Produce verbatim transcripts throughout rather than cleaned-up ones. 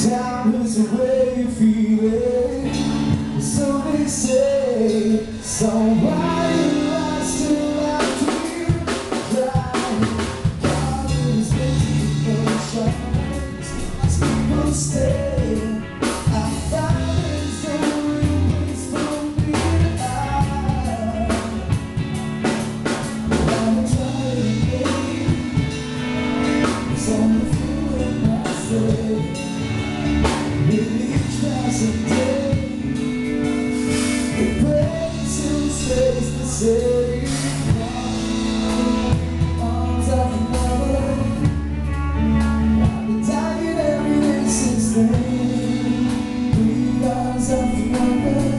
Time is the way you feel it, so they say. So why you lie still after you cry? God is making emotions as people stay. I found there's no real place for me to hide. I'm trying again, it's only fooling myself. Each passing day, the brain still stays the same. Arms of another, I've been dying every day since then. Three arms of another,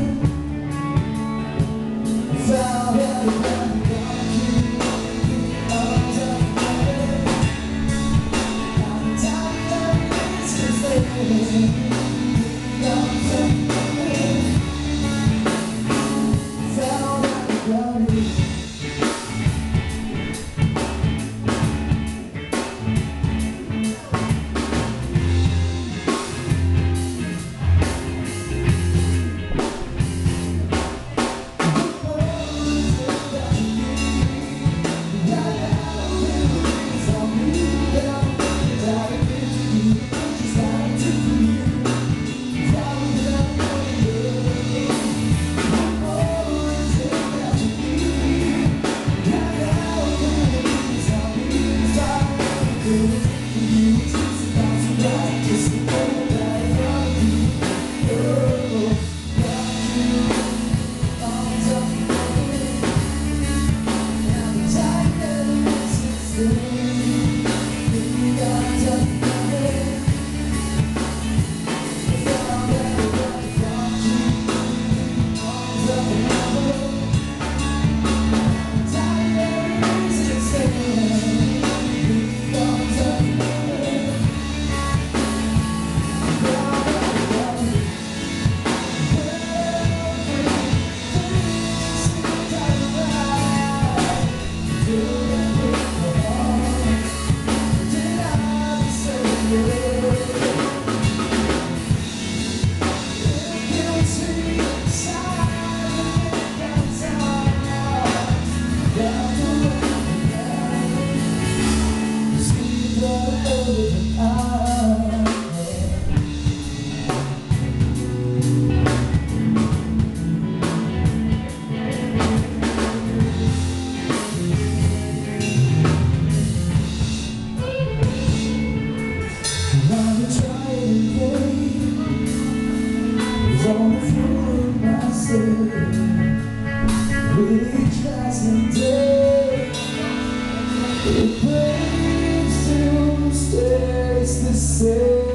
I found out about the country. Arms of another, I've been dying every day since then. Each passing day, the brain still stays the same.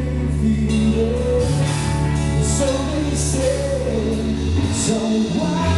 So they say, so why?